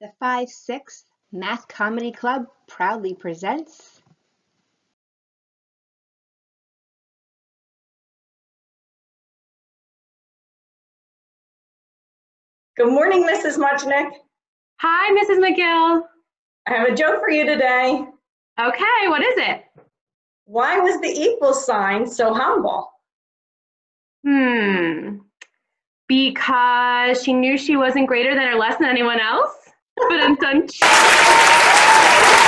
The 5/6 Math Comedy Club proudly presents Good morning, Mrs. Mutchnick. Hi, Mrs. Megill. I have a joke for you today. Okay, what is it? Why was the equal sign so humble? Because she knew she wasn't greater than or less than anyone else? But I'm done.